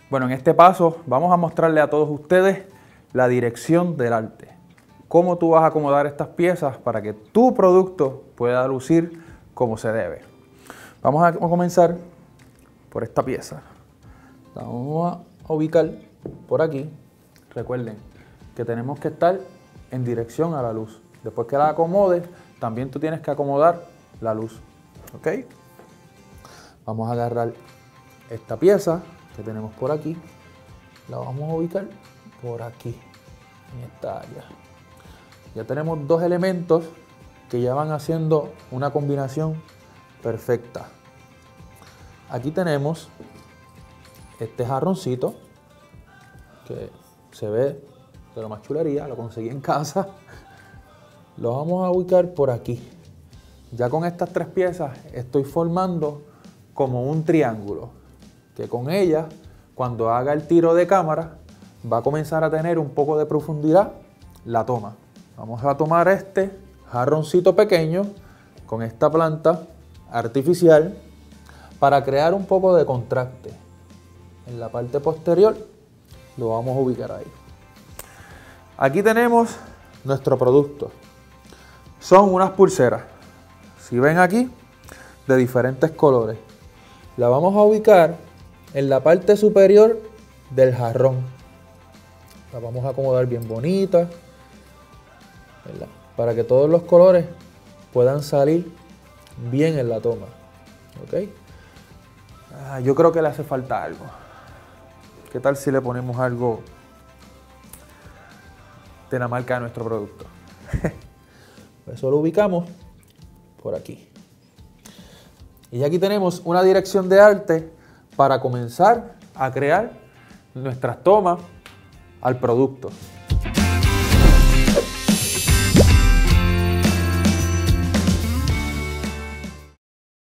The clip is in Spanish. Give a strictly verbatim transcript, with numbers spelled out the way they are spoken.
Bueno, en este paso vamos a mostrarle a todos ustedes la dirección del arte. Cómo tú vas a acomodar estas piezas para que tu producto pueda lucir como se debe. Vamos a comenzar por esta pieza. La vamos a ubicar por aquí. Recuerden que tenemos que estar en dirección a la luz. Después que la acomodes, también tú tienes que acomodar la luz. ¿Ok? Vamos a agarrar esta pieza que tenemos por aquí. La vamos a ubicar por aquí, en esta área. Ya tenemos dos elementos que ya van haciendo una combinación perfecta. Aquí tenemos este jarroncito que se ve de lo más chulería, lo conseguí en casa. Lo vamos a ubicar por aquí. Ya con estas tres piezas estoy formando como un triángulo, que con ellas, cuando haga el tiro de cámara, va a comenzar a tener un poco de profundidad la toma. Vamos a tomar este jarroncito pequeño con esta planta artificial para crear un poco de contraste. En la parte posterior lo vamos a ubicar ahí. Aquí tenemos nuestro producto. Son unas pulseras. Si ven aquí, de diferentes colores. La vamos a ubicar en la parte superior del jarrón. La vamos a acomodar bien bonita, ¿verdad? Para que todos los colores puedan salir bien en la toma. ¿Ok? Ah, yo creo que le hace falta algo. ¿Qué tal si le ponemos algo de la marca de nuestro producto? Eso lo ubicamos por aquí. Y aquí tenemos una dirección de arte para comenzar a crear nuestras tomas al producto.